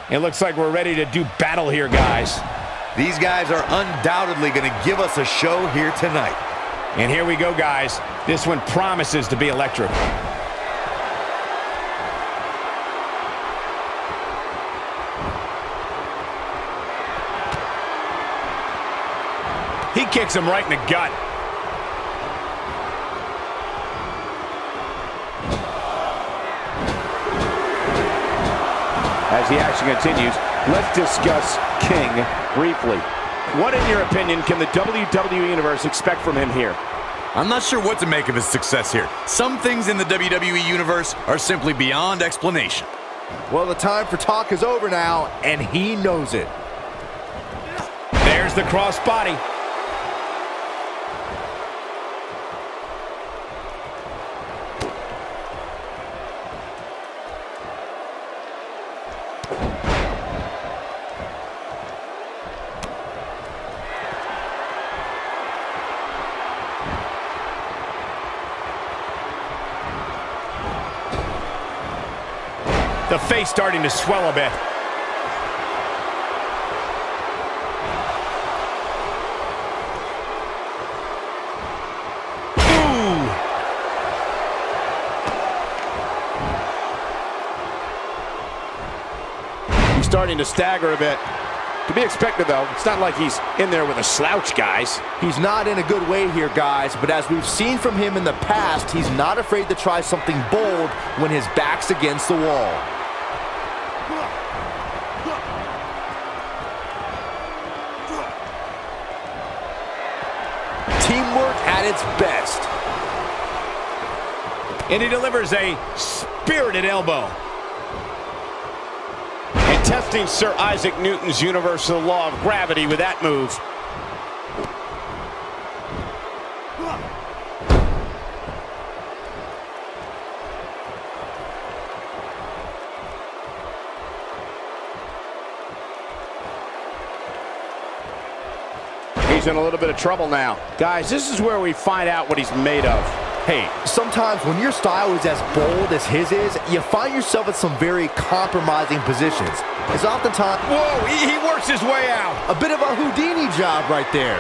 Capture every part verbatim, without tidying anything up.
It looks like we're ready to do battle here, guys. These guys are undoubtedly going to give us a show here tonight. And here we go, guys. This one promises to be electric. He kicks him right in the gut. As the action continues, let's discuss King briefly. What, in your opinion, can the W W E Universe expect from him here? I'm not sure what to make of his success here. Some things in the W W E Universe are simply beyond explanation. Well, the time for talk is over now, and he knows it. There's the crossbody. The face starting to swell a bit. Ooh. He's starting to stagger a bit. To be expected, though. It's not like he's in there with a slouch, guys. He's not in a good way here, guys, but as we've seen from him in the past, he's not afraid to try something bold when his back's against the wall. Teamwork at its best. And he delivers a spirited elbow. And testing Sir Isaac Newton's universal law of gravity with that move. He's in a little bit of trouble now. Guys, this is where we find out what he's made of. Hey, sometimes when your style is as bold as his is, you find yourself in some very compromising positions. It's oftentimes... Whoa, he, he works his way out. A bit of a Houdini job right there.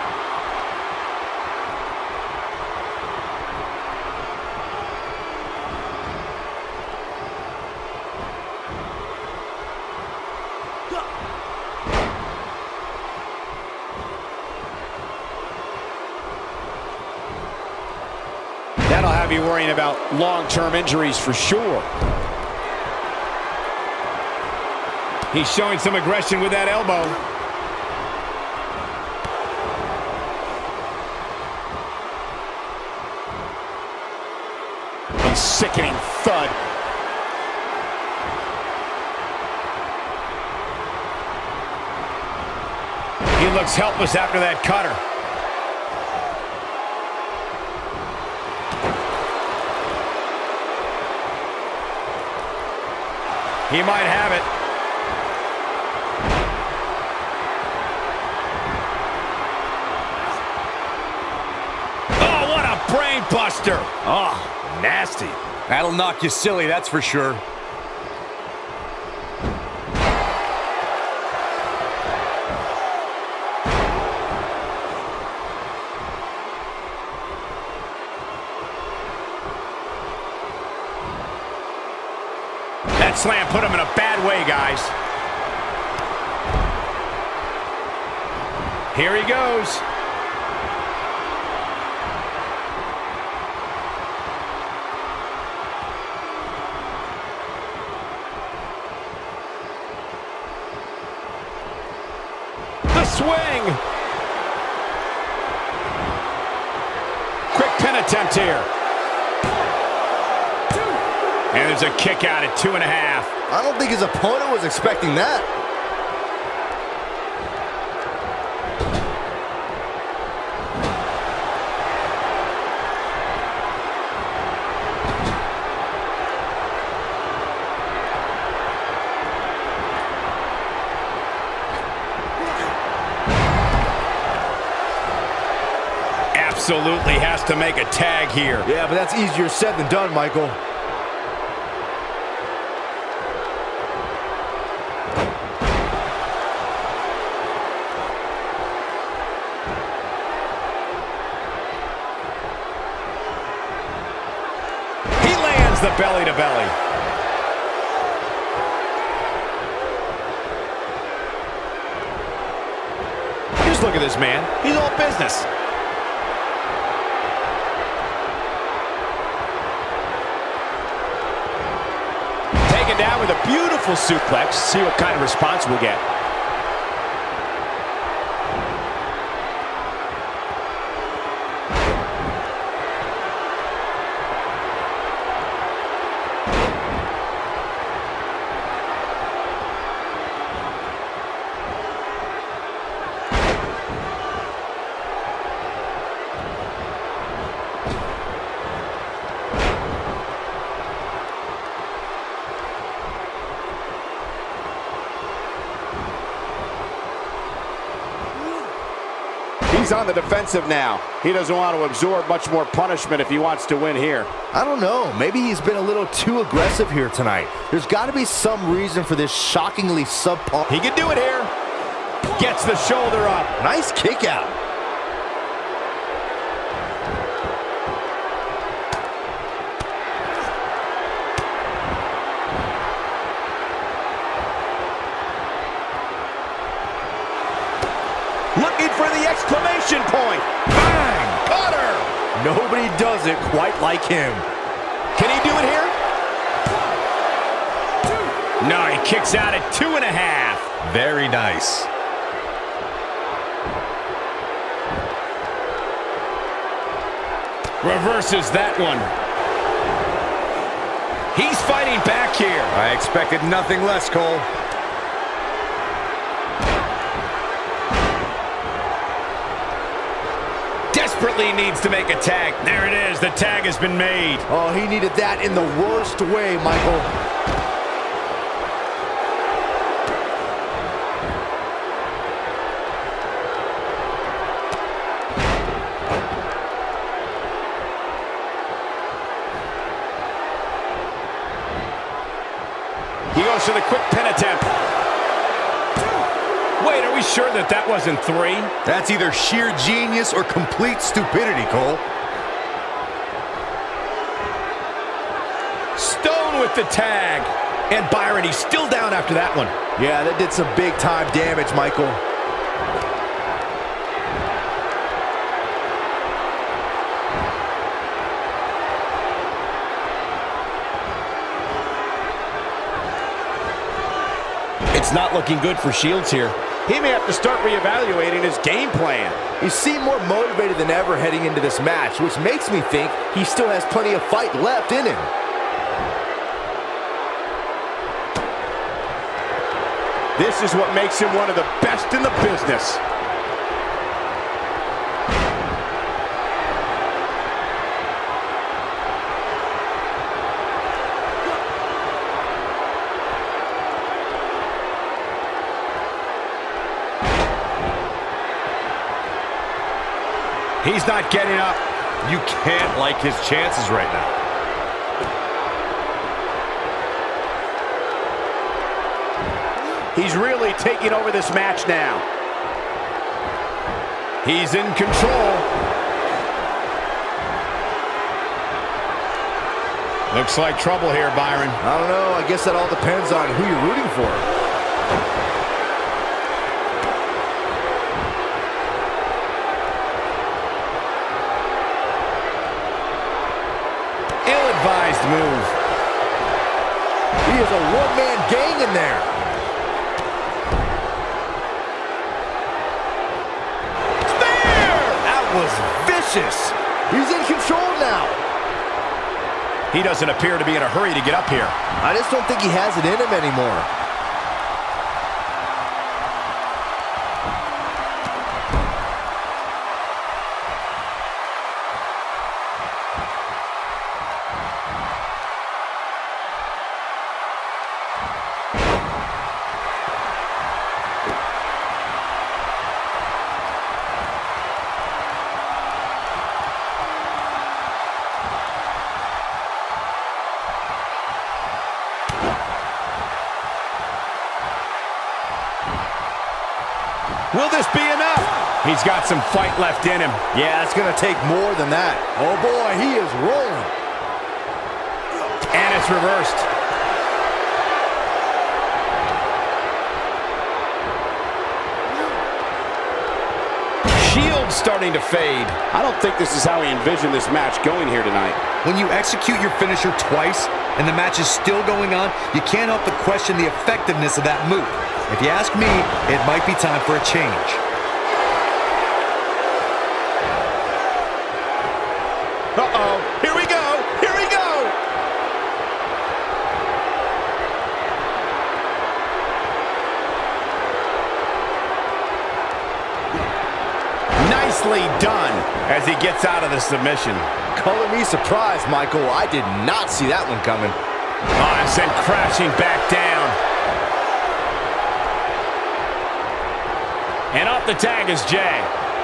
That'll have you worrying about long-term injuries for sure. He's showing some aggression with that elbow. A sickening thud. He looks helpless after that cutter. He might have it. Oh, what a brain buster. Oh, nasty. That'll knock you silly, that's for sure. That slam put him in a bad way, guys. Here he goes. The swing. Quick pin attempt here. And there's a kick out at two and a half. I don't think his opponent was expecting that. Absolutely has to make a tag here. Yeah, but that's easier said than done, Michael. the belly to belly. Just look at this man. He's all business. Taken down with a beautiful suplex. See what kind of response we'll get. He's on the defensive now. He doesn't want to absorb much more punishment if he wants to win here. I don't know. Maybe he's been a little too aggressive here tonight. There's got to be some reason for this shockingly subpar. He can do it here. Gets the shoulder up. Nice kick out. Looking for the exclamation point. Bang! Got her! Nobody does it quite like him. Can he do it here? No, he kicks out at two and a half. Very nice. Reverses that one. He's fighting back here. I expected nothing less, Cole. Desperately needs to make a tag. There it is. The tag has been made. Oh, he needed that in the worst way, Michael. He goes for the quick pin attempt. Wait, are we sure that that wasn't three? That's either sheer genius or complete stupidity, Cole. Stone with the tag. And Byron, he's still down after that one. Yeah, that did some big-time damage, Michael. It's not looking good for Shields here. He may have to start reevaluating his game plan. He seemed more motivated than ever heading into this match, which makes me think he still has plenty of fight left in him. This is what makes him one of the best in the business. He's not getting up. You can't like his chances right now. He's really taking over this match now. He's in control. Looks like trouble here, Byron. I don't know. I guess that all depends on who you're rooting for. Ill-advised move. He is a one-man gang in there. There! That was vicious. He's in control now. He doesn't appear to be in a hurry to get up here. I just don't think he has it in him anymore. Will this be enough? He's got some fight left in him. Yeah, it's going to take more than that. Oh, boy, he is rolling. gets reversed. Shield starting to fade. I don't think this is how he envisioned this match going here tonight. When you execute your finisher twice and the match is still going on, you can't help but question the effectiveness of that move. If you ask me, it might be time for a change. Uh-oh, here we go, here we go! Nicely done as he gets out of the submission. Color me surprised, Michael. I did not see that one coming. Oh, and sent crashing back down. And off the tag is Jay.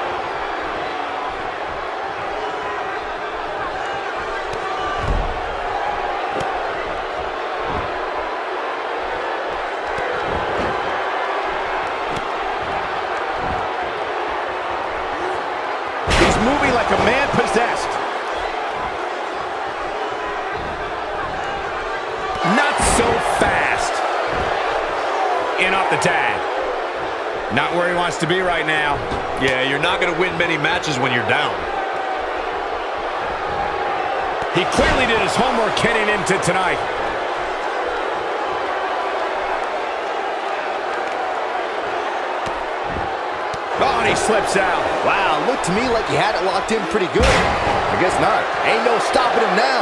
Moving like a man possessed. Not so fast. In off the tag. Not where he wants to be right now. Yeah, you're not going to win many matches when you're down. He clearly did his homework heading into tonight. Oh, and he slips out. Wow, looked to me like he had it locked in pretty good. I guess not. Ain't no stopping him now.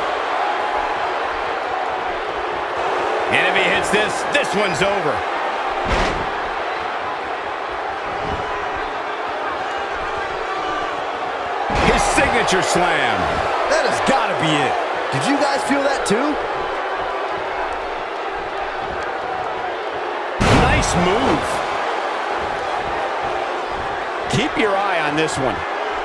And if he hits this, this one's over. His signature slam. That has got to be it. Did you guys feel that too? Nice move. Keep your eye on this one.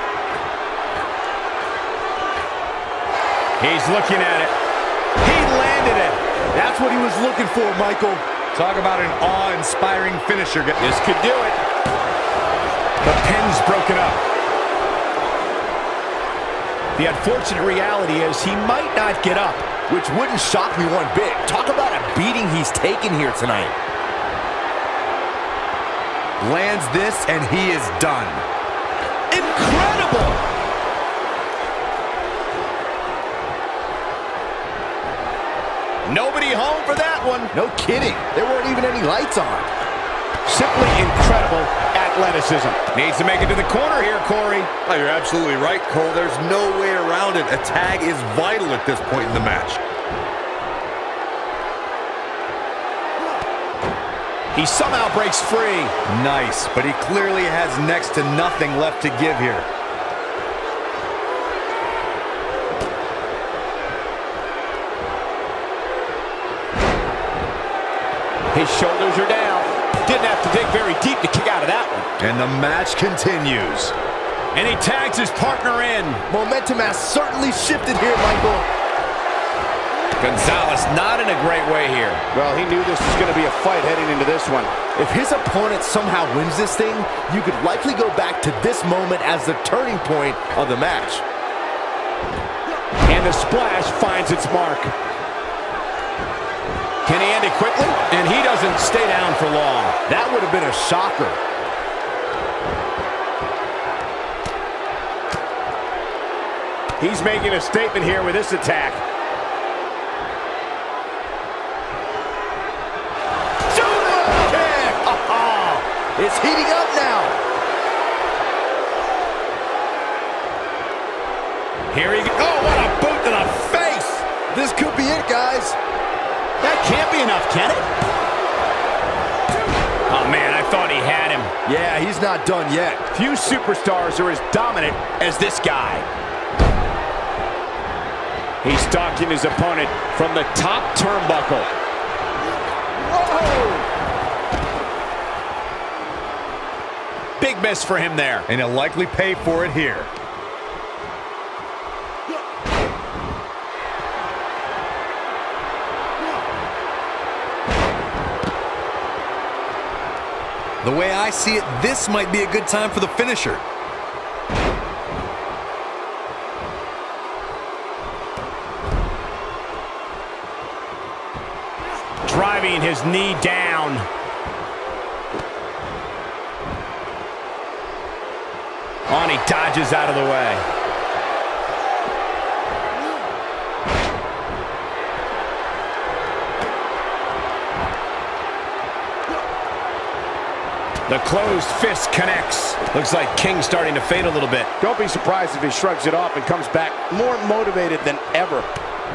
He's looking at it. He landed it. That's what he was looking for, Michael. Talk about an awe-inspiring finisher. This could do it. The pin's broken up. The unfortunate reality is he might not get up. Which wouldn't shock me one bit. Talk about a beating he's taken here tonight. Lands this, and he is done. Incredible! Nobody home for that one. No kidding. There weren't even any lights on. Simply incredible athleticism. Needs to make it to the corner here, Corey. Oh, you're absolutely right, Cole. There's no way around it. A tag is vital at this point in the match. He somehow breaks free. Nice, but he clearly has next to nothing left to give here. His shoulders are down. Didn't have to dig very deep to kick out of that one. And the match continues. And he tags his partner in. Momentum has certainly shifted here, Michael. Gonzalez not in a great way here. Well, he knew this was going to be a fight heading into this one. If his opponent somehow wins this thing, you could likely go back to this moment as the turning point of the match. And the splash finds its mark. Can he end it quickly? And he doesn't stay down for long. That would have been a shocker. He's making a statement here with this attack. It's heating up now. Here he goes. Oh, what a boot to the face. This could be it, guys. That can't be enough, can it? Oh, man, I thought he had him. Yeah, he's not done yet. Few superstars are as dominant as this guy. He's stalking his opponent from the top turnbuckle. Whoa! Big miss for him there. And he'll likely pay for it here. The way I see it, this might be a good time for the finisher. driving his knee down. On, he dodges out of the way. The closed fist connects. Looks like King's starting to fade a little bit. Don't be surprised if he shrugs it off and comes back more motivated than ever.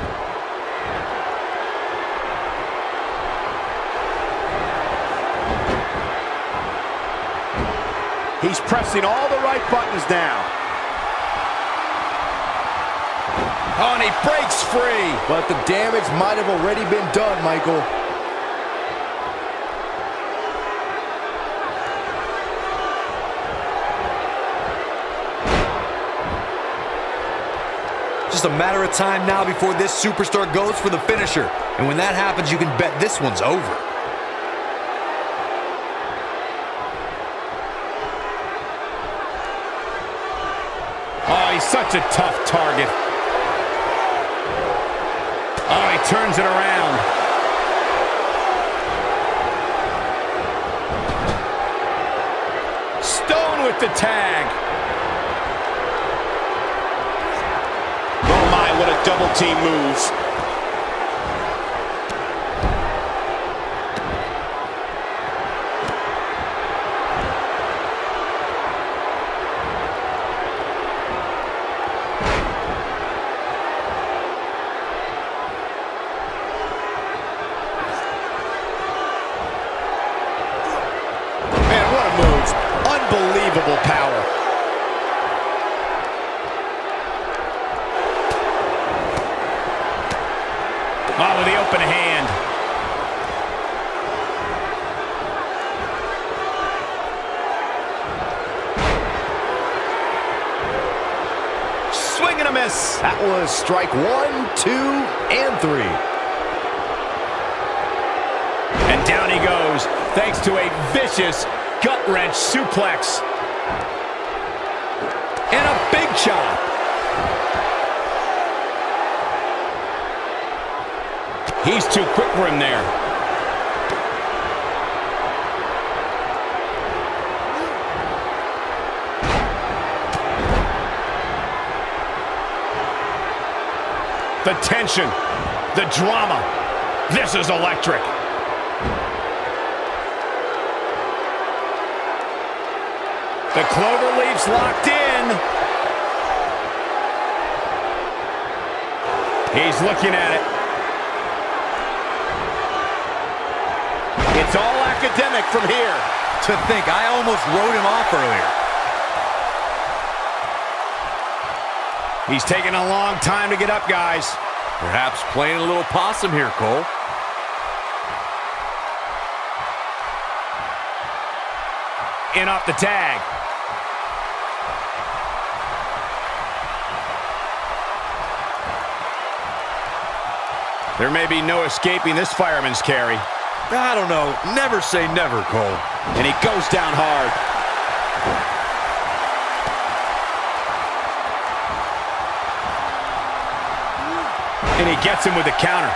He's pressing all the right buttons now. Oh, and he breaks free. But the damage might have already been done, Michael. Just a matter of time now before this superstar goes for the finisher. And when that happens, you can bet this one's over. Oh, he's such a tough target. Oh, he turns it around. Stone with the tag. Oh my, what a double team move. Man, what a move. Unbelievable power. Oh, with the open hand. Swing and a miss. That was strike one, two, and three. And down he goes, thanks to a vicious gut-wrench suplex. And a big chop. He's too quick for him there. The tension, the drama. This is electric. The clover leaf's locked in. He's looking at it. It's all academic from here. To think, I almost wrote him off earlier. He's taking a long time to get up, guys. Perhaps playing a little possum here, Cole. In off the tag. There may be no escaping this fireman's carry. I don't know. Never say never, Cole. And he goes down hard. And he gets him with the counter.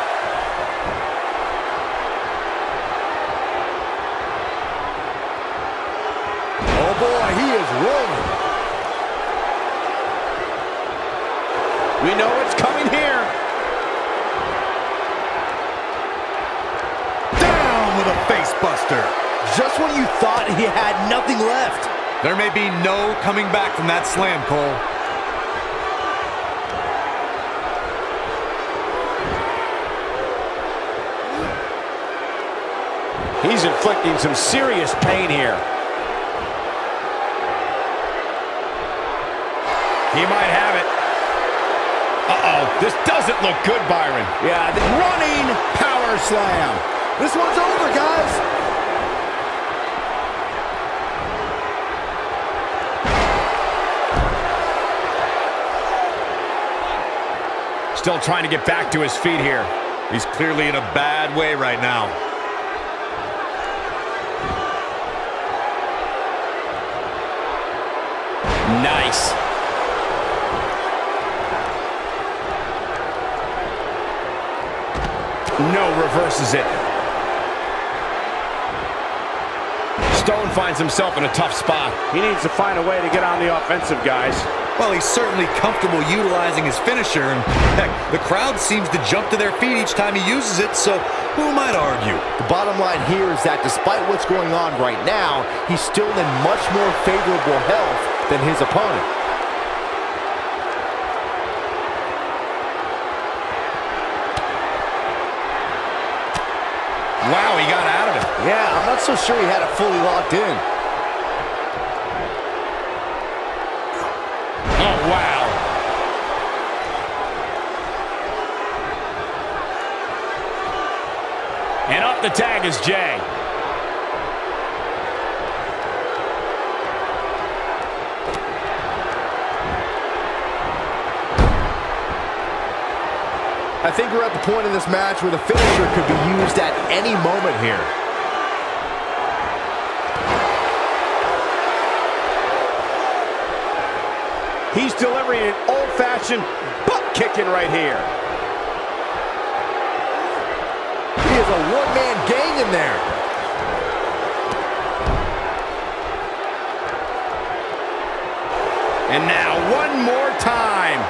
Oh boy, he is rolling. We know what's coming here. Down with a face buster. Just when you thought he had nothing left. There may be no coming back from that slam, Cole. He's inflicting some serious pain here. He might have it. Uh-oh, this doesn't look good, Byron. Yeah, the running power slam. This one's over, guys. Still trying to get back to his feet here. He's clearly in a bad way right now. Nice. No, reverses it. Stone finds himself in a tough spot. He needs to find a way to get on the offensive, guys. Well, he's certainly comfortable utilizing his finisher, and heck, the crowd seems to jump to their feet each time he uses it, so who might argue? The bottom line here is that despite what's going on right now, he's still in much more favorable health than his opponent. Wow, he got out of it. Yeah, I'm not so sure he had it fully locked in. Oh, wow. And off the tag is Jay. I think we're at the point in this match where the finisher could be used at any moment here. He's delivering an old-fashioned butt kicking right here. He is a one-man gang in there. And now one more time.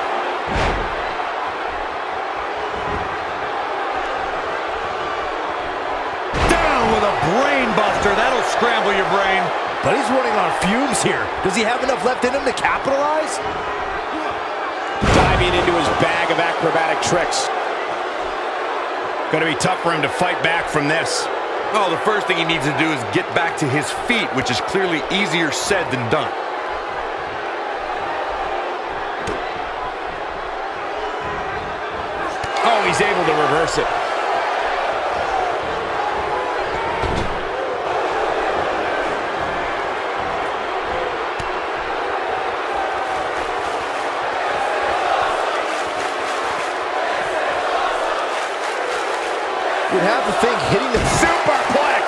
Down with a brain buster. That'll scramble your brain. But he's running on fumes here. Does he have enough left in him to capitalize? Diving into his bag of acrobatic tricks. Going to be tough for him to fight back from this. Well, the first thing he needs to do is get back to his feet, which is clearly easier said than done. Oh, he's able to reverse it. You'd have to think hitting the Superplex!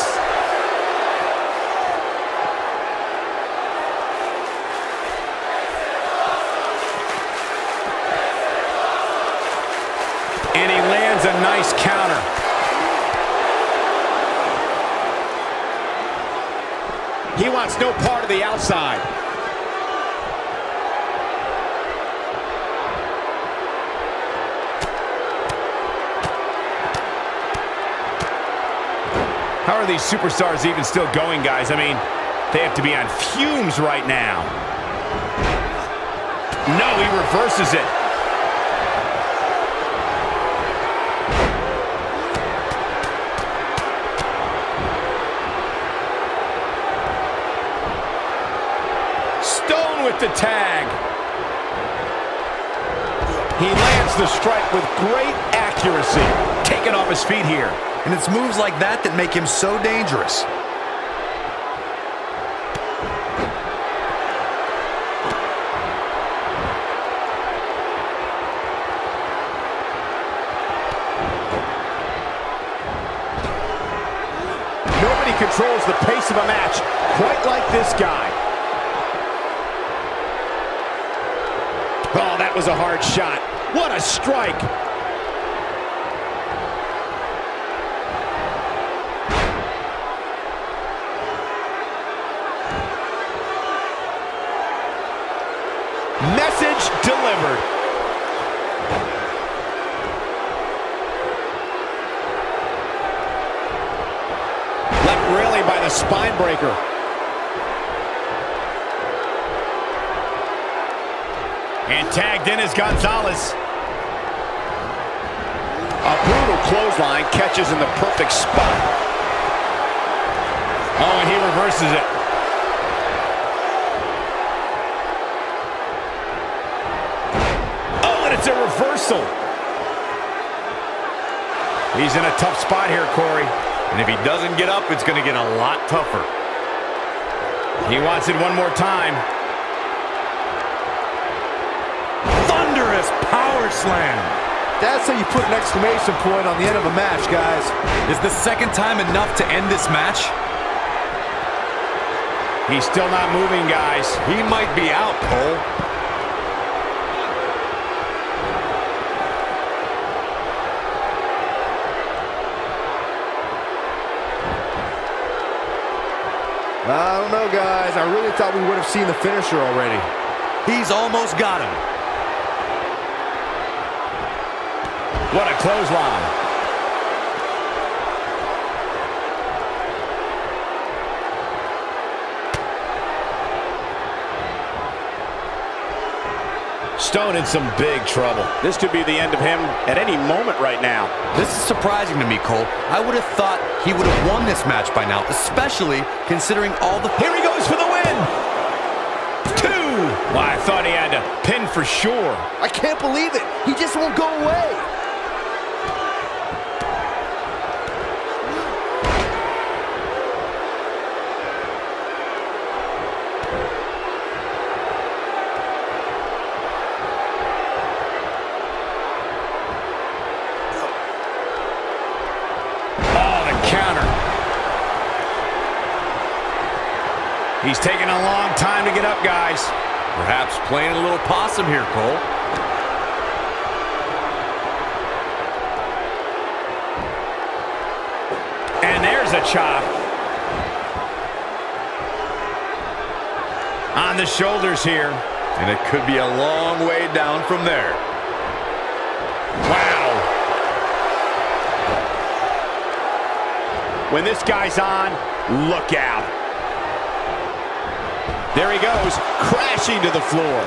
And he lands a nice counter. He wants no part of the outside. How are these superstars even still going, guys? I mean, they have to be on fumes right now. No, he reverses it. Stone with the tag. He lands the strike with great accuracy. Taken off his feet here. And it's moves like that that make him so dangerous. Nobody controls the pace of a match quite like this guy. Oh, that was a hard shot. What a strike. Message delivered. Left really by the spine breaker. And tagged in is Gonzalez. A brutal clothesline catches in the perfect spot. Oh, and he reverses it. It's a reversal. He's in a tough spot here, Corey. And if he doesn't get up, it's going to get a lot tougher. He wants it one more time. Thunderous power slam. That's how you put an exclamation point on the end of a match, guys. Is the second time enough to end this match? He's still not moving, guys. He might be out, Cole. I don't know, guys. I really thought we would have seen the finisher already. He's almost got him. What a clothesline. Stone in some big trouble. This could be the end of him at any moment right now. This is surprising to me, Cole. I would have thought he would have won this match by now, especially considering all the... Here he goes for the win! Two! Well, I thought he had to pin for sure. I can't believe it. He just won't go away. He's taking a long time to get up, guys. Perhaps playing a little possum here, Cole. And there's a chop. On the shoulders here. And it could be a long way down from there. Wow. When this guy's on, look out. There he goes, crashing to the floor.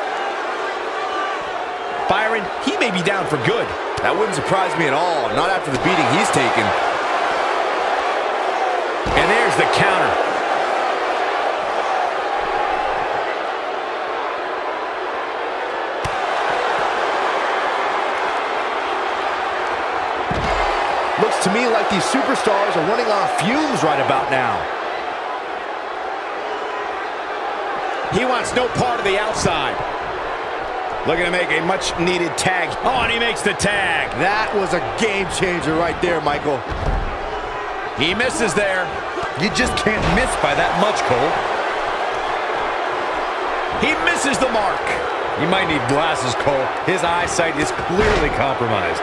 Byron, he may be down for good. That wouldn't surprise me at all, not after the beating he's taken. And there's the counter. Looks to me like these superstars are running on fumes right about now. He wants no part of the outside. Looking to make a much-needed tag. Oh, and he makes the tag. That was a game changer right there, Michael. He misses there. You just can't miss by that much, Cole. He misses the mark. You might need glasses, Cole. His eyesight is clearly compromised.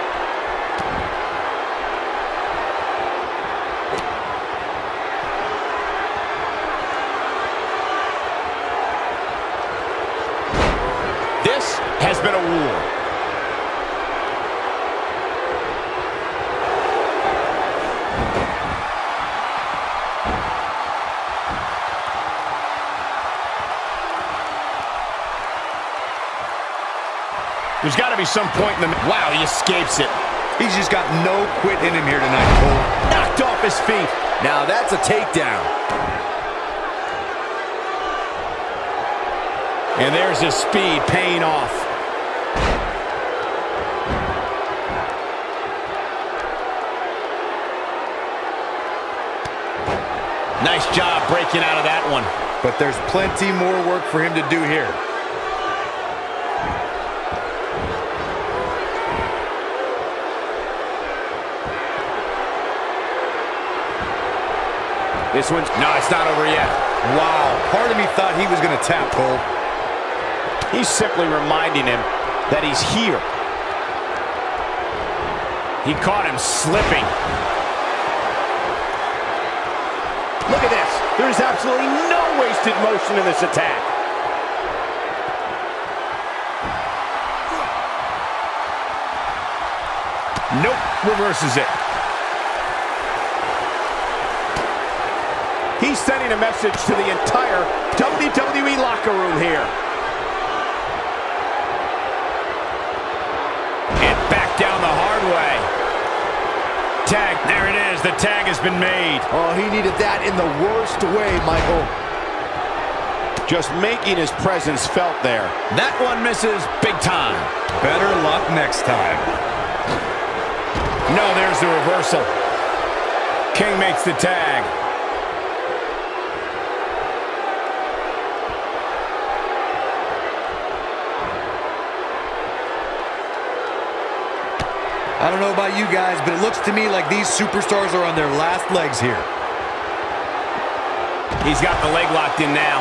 Has been a war. There's got to be some point in the... Wow, he escapes it. He's just got no quit in him here tonight, Cole. Knocked off his feet. Now that's a takedown. And there's his speed paying off. Nice job breaking out of that one. But there's plenty more work for him to do here. This one's... No, it's not over yet. Wow, part of me thought he was going to tap, Cole. He's simply reminding him that he's here. He caught him slipping. Look at this. There is absolutely no wasted motion in this attack. Nope, reverses it. He's sending a message to the entire W W E locker room here. And back down the hard way. Tag, there it is. The tag has been made. Oh, he needed that in the worst way, Michael. Just making his presence felt there. That one misses big time. Better luck next time. No, there's the reversal. King makes the tag. I don't know about you guys, but it looks to me like these superstars are on their last legs here. He's got the leg locked in now.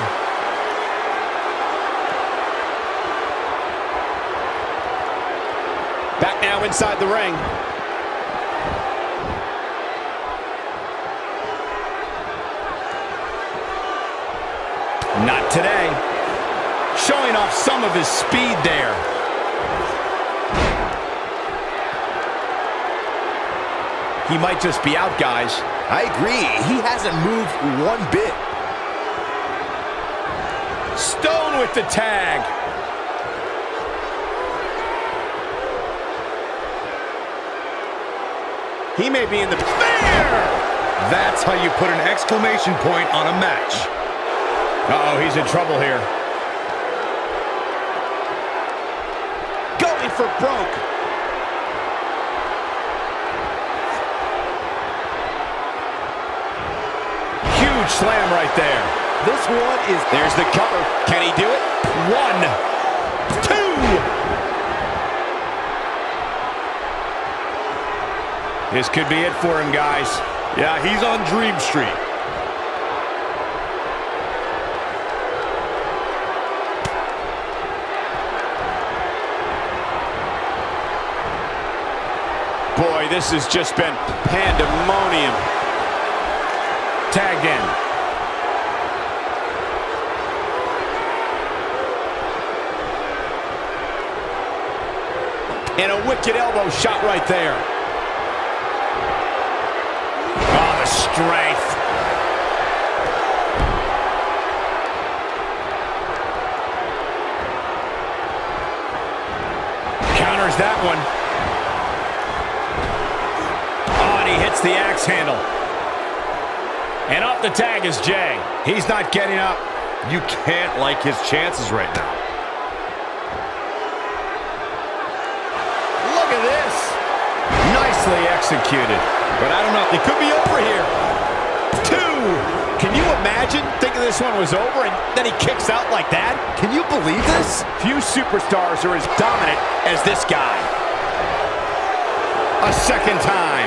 Back now inside the ring. Not today. Showing off some of his speed there. He might just be out, guys. I agree. He hasn't moved one bit. Stone with the tag. He may be in the... Spear! That's how you put an exclamation point on a match. Uh-oh, he's in trouble here. Going for broke. Huge slam right there. This one is... There's the cover. Can he do it? One. Two. This could be it for him, guys. Yeah, he's on Dream Street. Boy, this has just been pandemonium. Tagged in. And a wicked elbow shot right there. Oh, the strength. Counters that one. Oh, and he hits the axe handle. And off the tag is Jay. He's not getting up. You can't like his chances right now. Look at this. Nicely executed. But I don't know. It could be over here. Two. Can you imagine thinking this one was over and then he kicks out like that? Can you believe this? Few superstars are as dominant as this guy. A second time.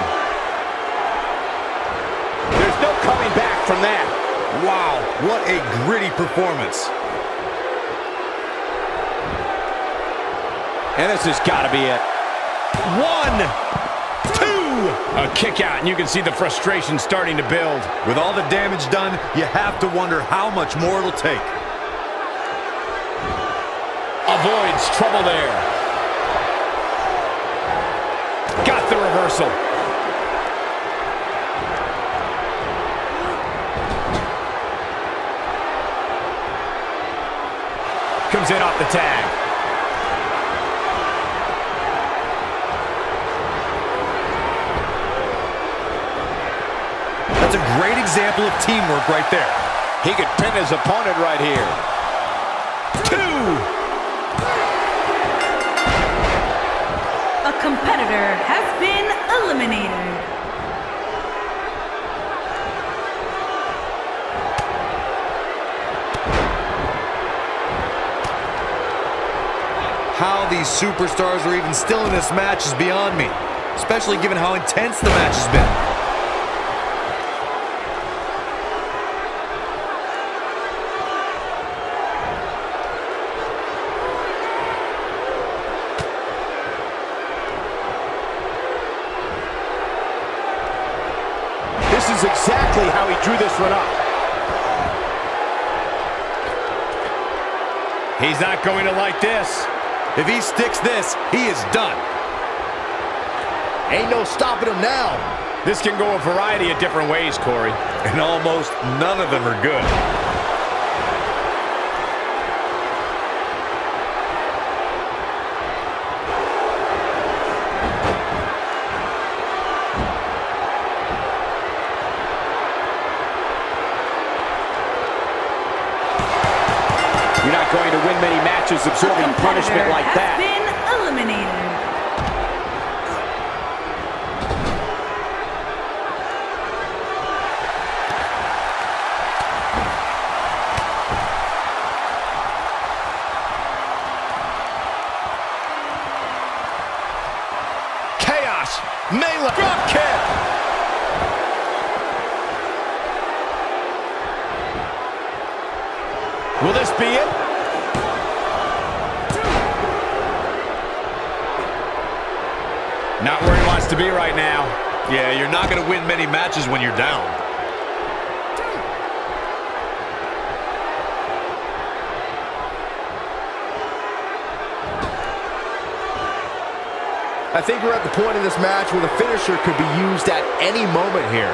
There's no coming back from that. Wow, what a gritty performance. And this has got to be it. One, two. A kick out, and you can see the frustration starting to build. With all the damage done, you have to wonder how much more it'll take. Avoids trouble there. Got the reversal. Comes in off the tag. That's a great example of teamwork right there. He could pin his opponent right here. Two. A competitor has been eliminated. How these superstars are even still in this match is beyond me, especially given how intense the match has been. This is exactly how he drew this one up. He's not going to like this. If he sticks this, he is done. Ain't no stopping him now. This can go a variety of different ways, Corey. And almost none of them are good. You're not going to win many matches absorbing punishment like that. Has been eliminated. Chaos. Melee. Drop kick. Will this be it? Not where he wants to be right now. Yeah, you're not going to win many matches when you're down. I think we're at the point in this match where the finisher could be used at any moment here.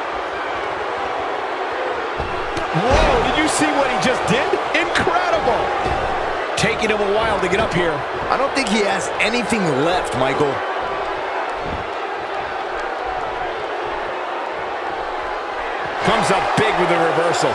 Whoa, did you see what he just did? Incredible! Taking him a while to get up here. I don't think he has anything left, Michael. Comes up big with a reversal.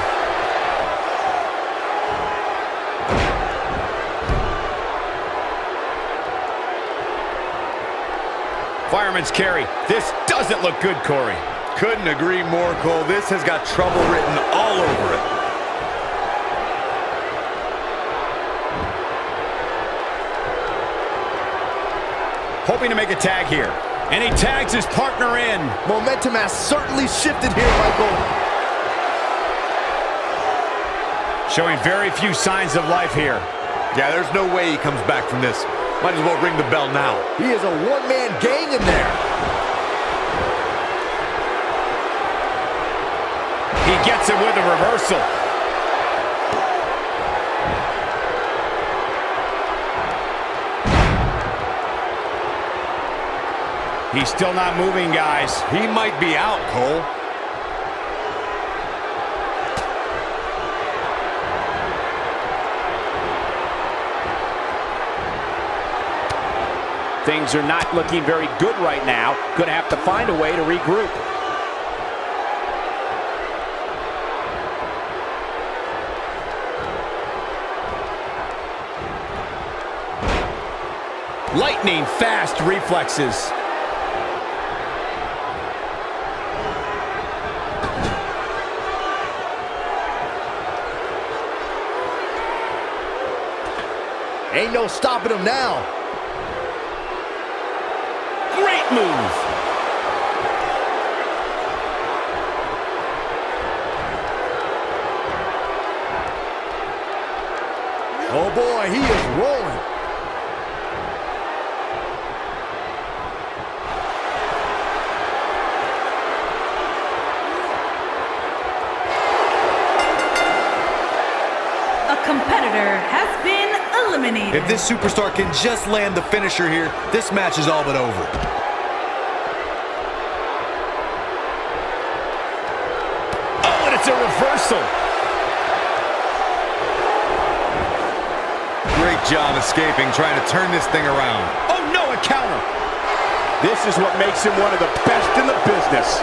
Fireman's carry. This doesn't look good, Corey. Couldn't agree more, Cole. This has got trouble written all over it. Hoping to make a tag here. And he tags his partner in. Momentum has certainly shifted here, Michael. Showing very few signs of life here. Yeah, there's no way he comes back from this. Might as well ring the bell now. He is a one-man gang in there. He gets it with a reversal. He's still not moving, guys. He might be out, Cole. Things are not looking very good right now. Gonna have to find a way to regroup. Lightning fast reflexes. Ain't no stopping him now. Great move. Oh boy, he is rolling. A competitor has been eliminated. If this superstar can just land the finisher here, this match is all but over. Oh, and it's a reversal. Great job escaping, trying to turn this thing around. Oh, no, a counter. This is what makes him one of the best in the business.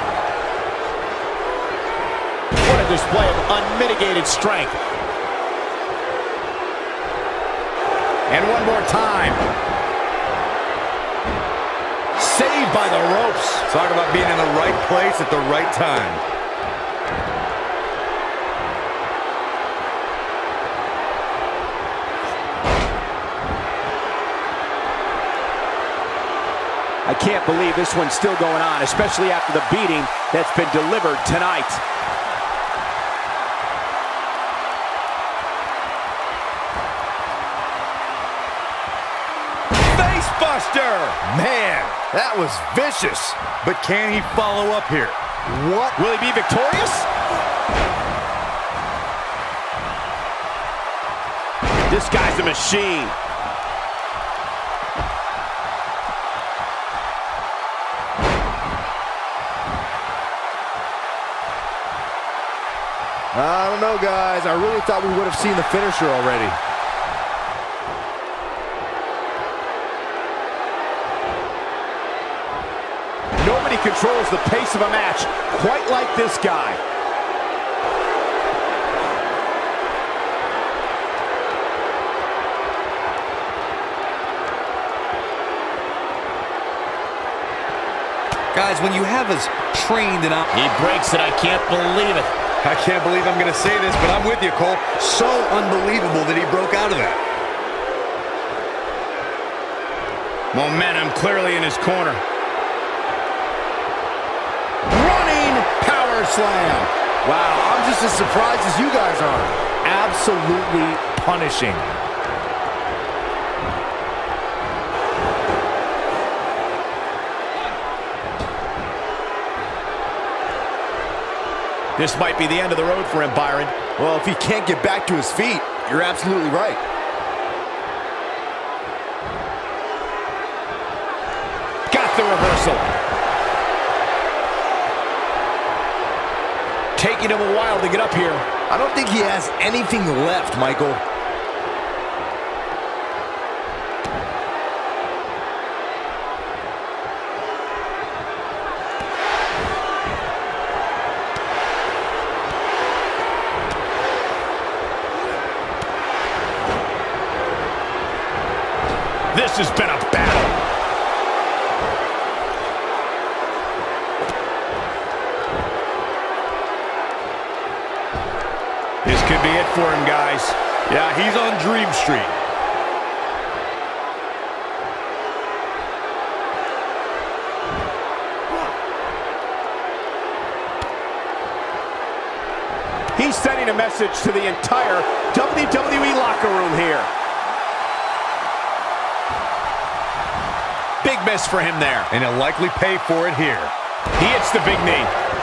What a display of unmitigated strength. And one more time. Saved by the ropes. Talk about being in the right place at the right time. I can't believe this one's still going on, especially after the beating that's been delivered tonight. Facebuster! Man, that was vicious. But can he follow up here? What? Will he be victorious? This guy's a machine. I don't know, guys. I really thought we would have seen the finisher already. Nobody controls the pace of a match quite like this guy. Guys, when you have us trained and He breaks it. I can't believe it. I can't believe I'm going to say this, but I'm with you, Cole. So unbelievable that he broke out of that. Momentum clearly in his corner. Running power slam. Wow, I'm just as surprised as you guys are. Absolutely punishing. This might be the end of the road for him, Byron. Well, if he can't get back to his feet, you're absolutely right. the reversal. Taking him a while to get up here. I don't think he has anything left, Michael. This has been a battle. This could be it for him, guys. Yeah, he's on Dream Street. He's sending a message to the entire W W E locker room here. Big miss for him there. And he'll likely pay for it here. He hits the big knee.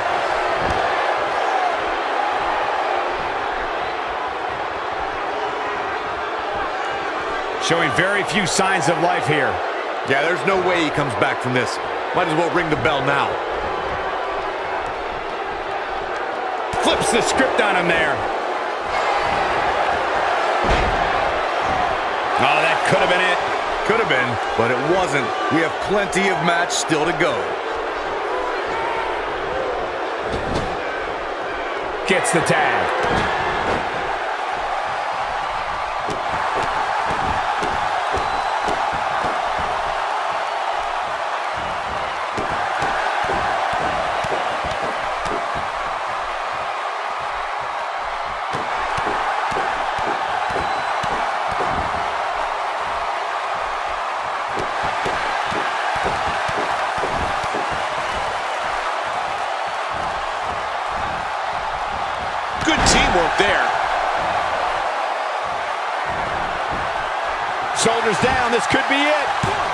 Showing very few signs of life here. Yeah, there's no way he comes back from this. Might as well ring the bell now. Flips the script on him there. Oh, that could have been it. Could have been, but it wasn't. We have plenty of match still to go. Gets the tag. Good teamwork there. Shoulders down, this could be it.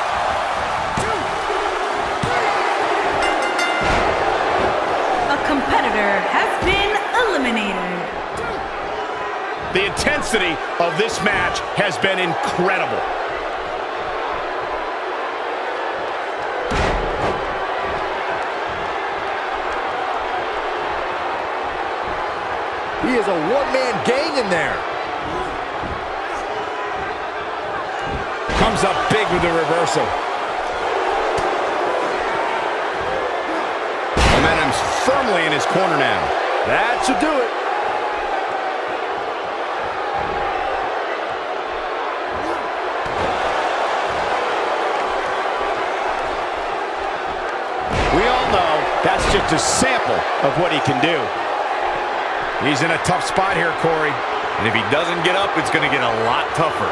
A competitor has been eliminated. The intensity of this match has been incredible. He is a one-man gang in there. Comes up big with the reversal. Momentum's firmly in his corner now. That should do it. We all know that's just a sample of what he can do. He's in a tough spot here, Corey. And if he doesn't get up, it's going to get a lot tougher.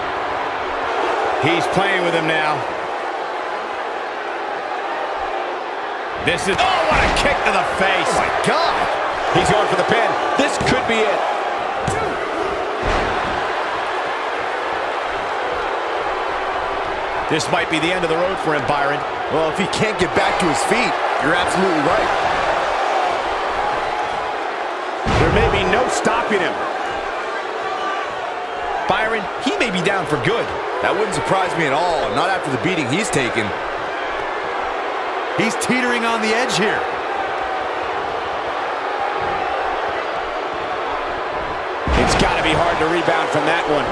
He's playing with him now. This is... Oh, what a kick to the face. Oh, my God. He's going for the pin. This could be it. This might be the end of the road for him, Byron. Well, if he can't get back to his feet, you're absolutely right. There may be no stopping him. Byron, he may be down for good. That wouldn't surprise me at all, not after the beating he's taken. He's teetering on the edge here. It's got to be hard to rebound from that one.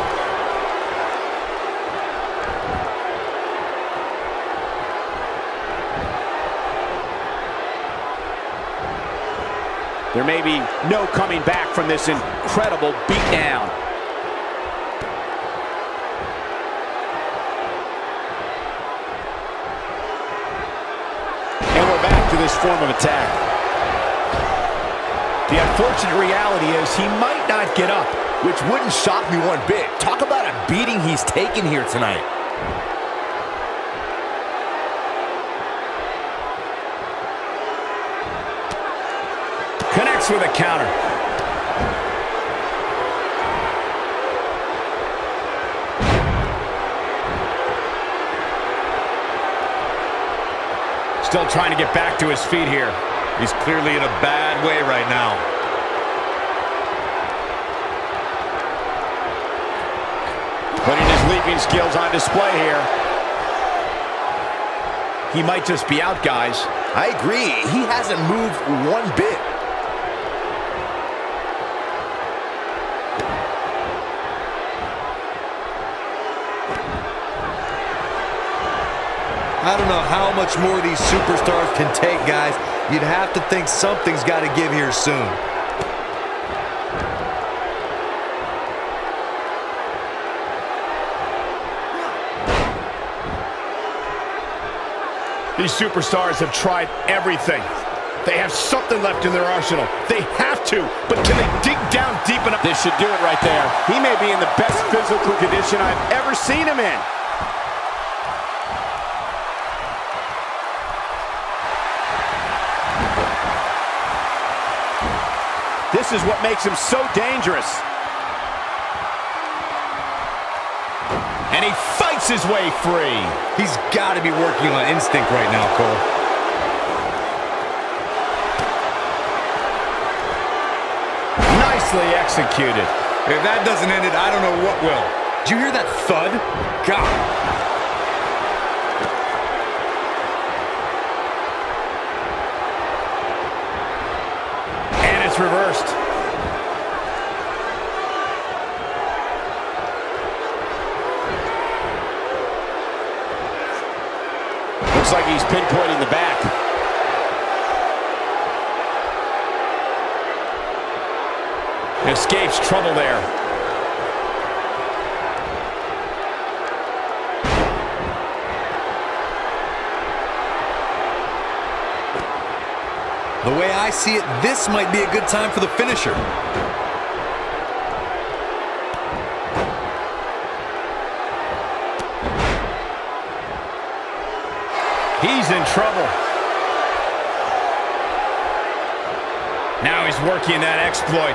There may be no coming back from this incredible beatdown. And we're back to this form of attack. The unfortunate reality is he might not get up, which wouldn't shock me one bit. Talk about a beating he's taken here tonight. Connects with a counter. Still trying to get back to his feet here. He's clearly in a bad way right now. Putting his leaping skills on display here. he might just be out, guys. I agree. He hasn't moved one bit. I don't know how much more these superstars can take, guys. You'd have to think something's got to give here soon. These superstars have tried everything. They have something left in their arsenal. They have to, but can they dig down deep enough? This should do it right there. He may be in the best physical condition I've ever seen him in. This is what makes him so dangerous. And he fights his way free. He's got to be working on instinct right now, Cole. Nicely executed. If that doesn't end it, I don't know what will. Did you hear that thud? God. And it's reversed. Looks like he's pinpointing the back. Escapes trouble there. The way I see it, this might be a good time for the finisher. He's in trouble. Now he's working that exploit.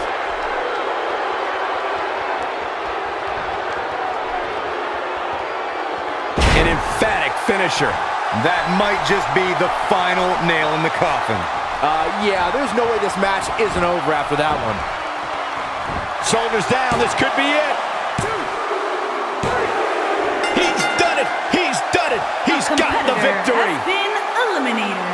An emphatic finisher. That might just be the final nail in the coffin. Uh, yeah, there's no way this match isn't over after that one. Shoulders down, this could be it. He's done it. He's done it. He's got the victory. Has been eliminated.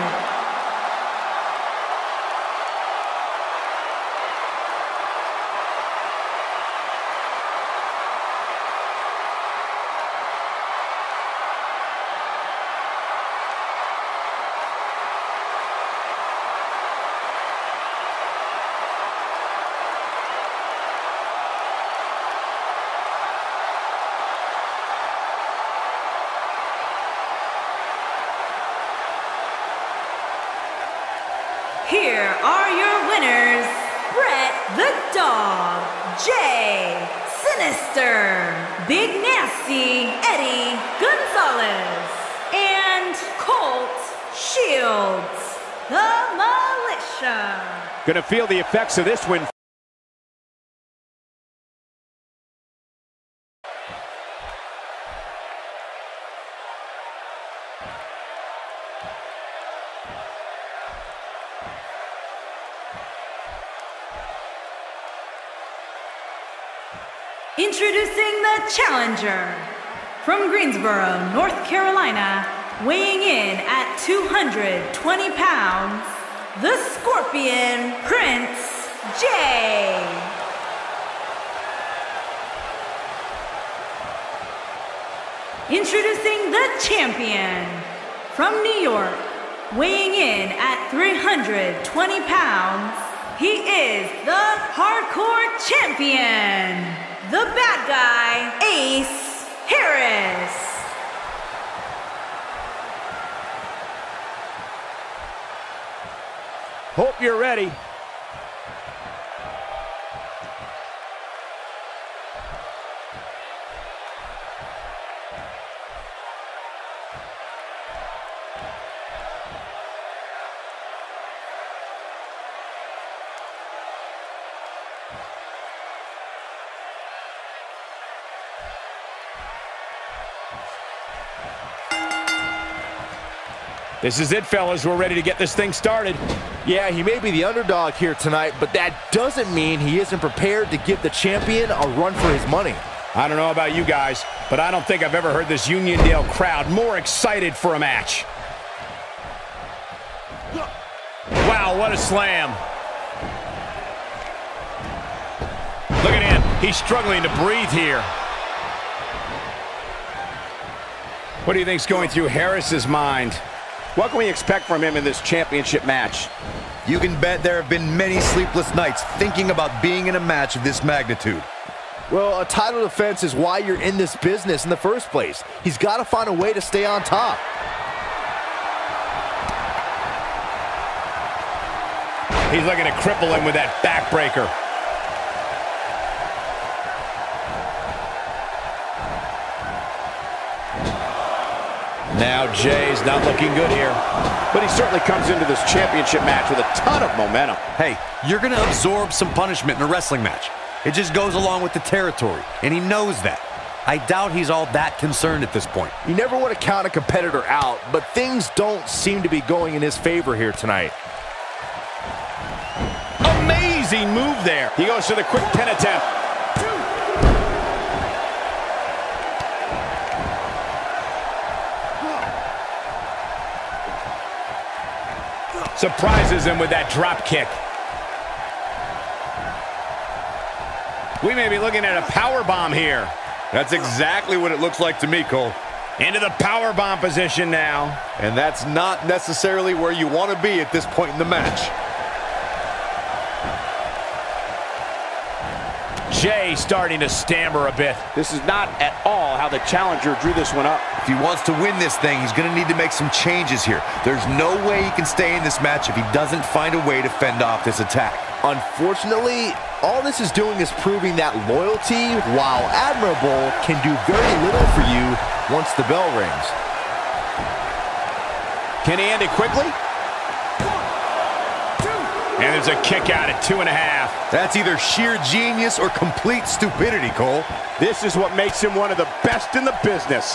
Here are your winners, Bret the Dog, Jay Sinister, Big Nasty Eddie Gonzalez, and Colt Shields, the Militia. Gonna feel the effects of this win. Introducing the challenger from Greensboro, North Carolina, weighing in at two hundred twenty pounds, the Scorpion Prince Jay. Introducing the champion from New York, weighing in at three hundred twenty pounds, he is the Hardcore Champion, the bad guy, Ace Harris. Hope you're ready. This is it, fellas. We're ready to get this thing started. Yeah, he may be the underdog here tonight, but that doesn't mean he isn't prepared to give the champion a run for his money. I don't know about you guys, but I don't think I've ever heard this Uniondale crowd more excited for a match. Wow, what a slam. Look at him. He's struggling to breathe here. What do you think's going through Harris's mind? What can we expect from him in this championship match? You can bet there have been many sleepless nights thinking about being in a match of this magnitude. Well, a title defense is why you're in this business in the first place. He's got to find a way to stay on top. He's looking to cripple him with that backbreaker. Now Jay's not looking good here. But he certainly comes into this championship match with a ton of momentum. Hey, you're going to absorb some punishment in a wrestling match. It just goes along with the territory, and he knows that. I doubt he's all that concerned at this point. You never want to count a competitor out, but things don't seem to be going in his favor here tonight. Amazing move there. He goes for the quick pin attempt. Surprises him with that drop kick. We may be looking at a power bomb here. That's exactly what it looks like to me, Cole. Into the power bomb position now. And that's not necessarily where you want to be at this point in the match. Jay starting to stammer a bit. This is not at all how the challenger drew this one up. If he wants to win this thing, he's going to need to make some changes here. There's no way he can stay in this match if he doesn't find a way to fend off this attack. Unfortunately, all this is doing is proving that loyalty, while admirable, can do very little for you once the bell rings. Can he end it quickly? And there's a kick out at two and a half. That's either sheer genius or complete stupidity, Cole. This is what makes him one of the best in the business.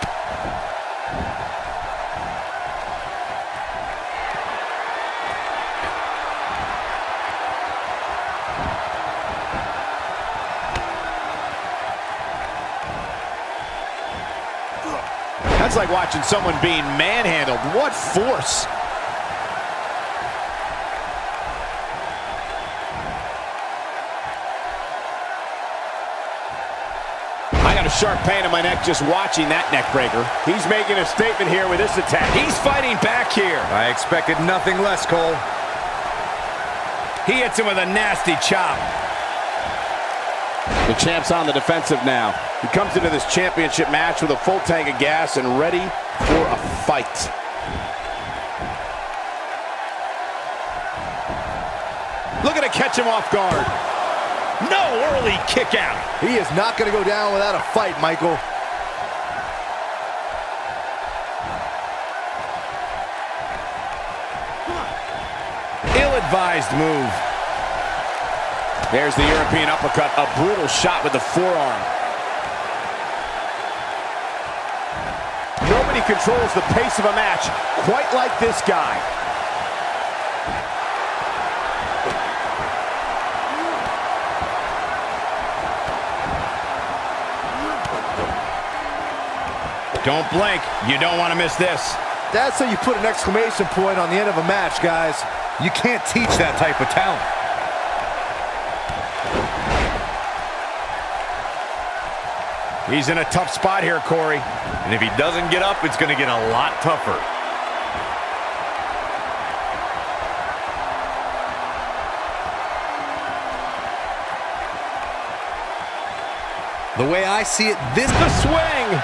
That's like watching someone being manhandled. What force! I got a sharp pain in my neck just watching that neck breaker. He's making a statement here with this attack. He's fighting back here. I expected nothing less, Cole. He hits him with a nasty chop. The champ's on the defensive now. He comes into this championship match with a full tank of gas and ready for a fight. Looking to catch him off guard. No early kick out. He is not going to go down without a fight, Michael. Ill-advised move. There's the European uppercut, a brutal shot with the forearm. Nobody controls the pace of a match quite like this guy. Don't blink. You don't want to miss this. That's how you put an exclamation point on the end of a match, guys. You can't teach that type of talent. He's in a tough spot here, Corey. And if he doesn't get up, it's going to get a lot tougher. The way I see it, this... The swing!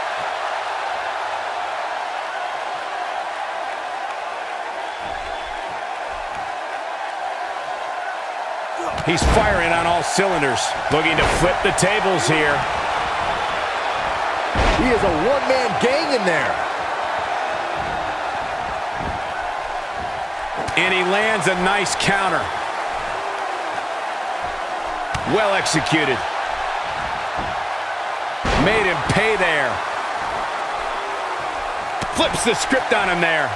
He's firing on all cylinders. Looking to flip the tables here. He is a one-man gang in there. And he lands a nice counter. Well executed. Made him pay there. Flips the script on him there.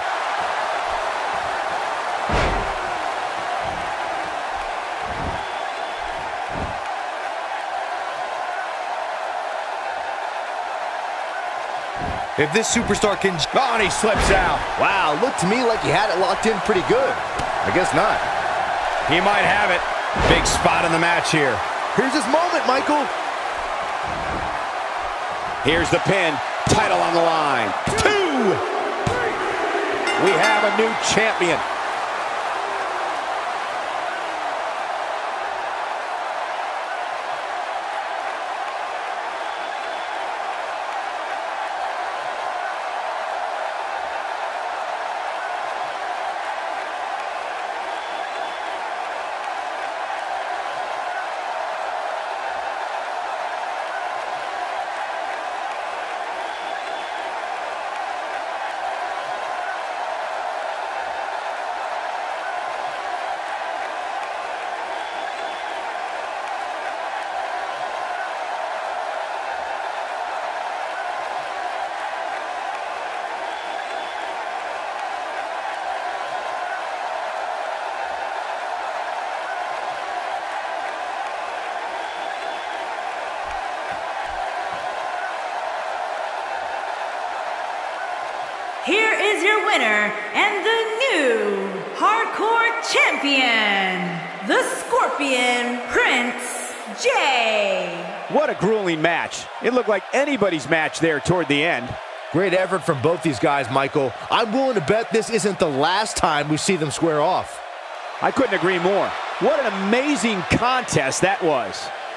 If this superstar can... Oh, and he slips out. Wow, looked to me like he had it locked in pretty good. I guess not. He might have it. Big spot in the match here. Here's his moment, Michael. Here's the pin. Title on the line. Two. We have a new champion. Here is your winner and the new Hardcore Champion, the Scorpion Prince Jay. What a grueling match. It looked like anybody's match there toward the end. Great effort from both these guys, Michael. I'm willing to bet this isn't the last time we see them square off. I couldn't agree more. What an amazing contest that was.